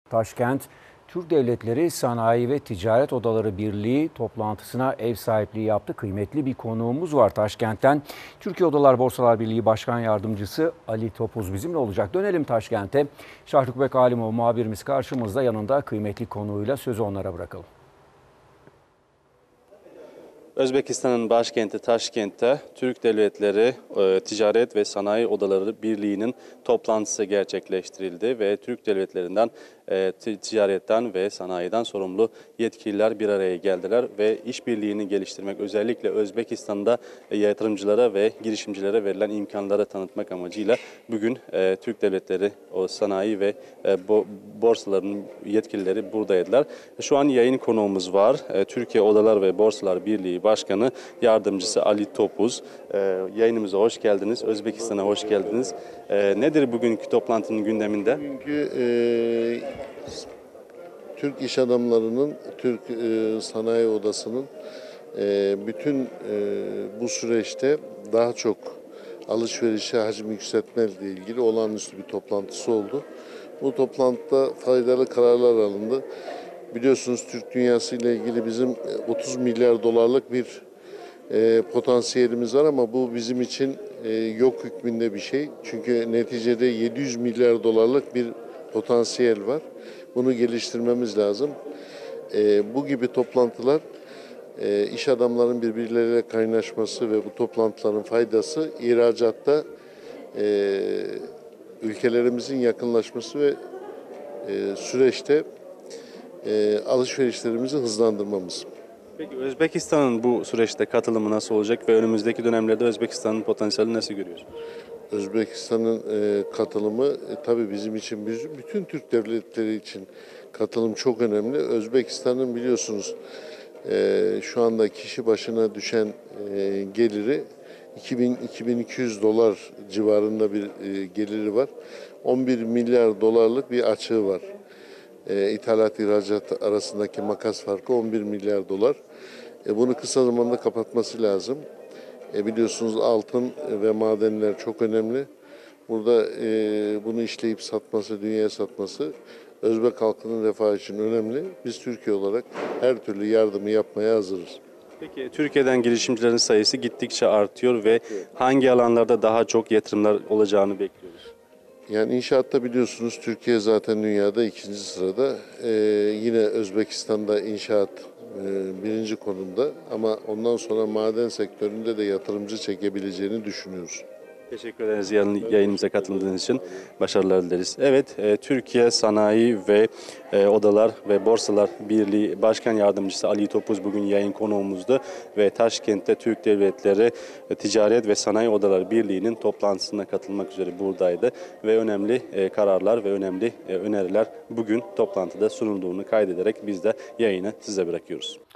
Taşkent, Türk Devletleri Sanayi ve Ticaret Odaları Birliği toplantısına ev sahipliği yaptı. Kıymetli bir konuğumuz var Taşkent'ten. Türkiye Odalar Borsalar Birliği Başkan Yardımcısı Ali Topuz bizimle olacak. Dönelim Taşkent'e. Şahrukbek Alimov muhabirimiz karşımızda, yanında kıymetli konuğuyla sözü onlara bırakalım. Özbekistan'ın başkenti Taşkent'te Türk Devletleri Ticaret ve Sanayi Odaları Birliği'nin toplantısı gerçekleştirildi ve Türk devletlerinden ticaretten ve sanayiden sorumlu yetkililer bir araya geldiler ve işbirliğini geliştirmek, özellikle Özbekistan'da yatırımcılara ve girişimcilere verilen imkanları tanıtmak amacıyla bugün Türk devletleri, o sanayi ve borsaların yetkilileri buradaydılar. Şu an yayın konuğumuz var. Türkiye Odalar ve Borsalar Birliği Başkanı Yardımcısı Ali Topuz. Yayınımıza hoş geldiniz. Özbekistan'a hoş geldiniz. Nedir bugünkü toplantının gündeminde? Bugünkü Türk iş adamlarının, Türk Sanayi Odası'nın bütün bu süreçte daha çok alışverişe hacim yükseltme ile ilgili olağanüstü bir toplantısı oldu. Bu toplantıda faydalı kararlar alındı. Biliyorsunuz Türk dünyası ile ilgili bizim 30 milyar dolarlık bir potansiyelimiz var ama bu bizim için yok hükmünde bir şey. Çünkü neticede 700 milyar dolarlık bir potansiyel var. Bunu geliştirmemiz lazım. Bu gibi toplantılar iş adamların birbirleriyle kaynaşması ve bu toplantıların faydası ihracatta ülkelerimizin yakınlaşması ve süreçte alışverişlerimizi hızlandırmamız. Peki Özbekistan'ın bu süreçte katılımı nasıl olacak ve önümüzdeki dönemlerde Özbekistan'ın potansiyelini nasıl görüyorsunuz? Özbekistan'ın katılımı tabii bizim için, bütün Türk devletleri için katılım çok önemli. Özbekistan'ın biliyorsunuz şu anda kişi başına düşen geliri 2000-2200 dolar civarında bir geliri var. 11 milyar dolarlık bir açığı var. İthalat ihracat arasındaki makas farkı 11 milyar dolar. Bunu kısa zamanda kapatması lazım. Biliyorsunuz altın ve madenler çok önemli. Burada bunu işleyip satması, dünyaya satması Özbek halkının refahı için önemli. Biz Türkiye olarak her türlü yardımı yapmaya hazırız. Peki Türkiye'den girişimcilerin sayısı gittikçe artıyor ve hangi alanlarda daha çok yatırımlar olacağını bekliyoruz? Yani inşaatta biliyorsunuz Türkiye zaten dünyada ikinci sırada. Yine Özbekistan'da inşaat birinci konumda ama ondan sonra maden sektöründe de yatırımcı çekebileceğini düşünüyoruz. Teşekkür ederiz yayınımıza katıldığınız için. Başarılar dileriz. Evet, Türkiye Sanayi ve Odalar ve Borsalar Birliği Başkan Yardımcısı Ali Topuz bugün yayın konuğumuzdu ve Taşkent'te Türk Devletleri Ticaret ve Sanayi Odaları Birliği'nin toplantısına katılmak üzere buradaydı ve önemli kararlar ve önemli öneriler bugün toplantıda sunulduğunu kaydederek biz de yayını size bırakıyoruz.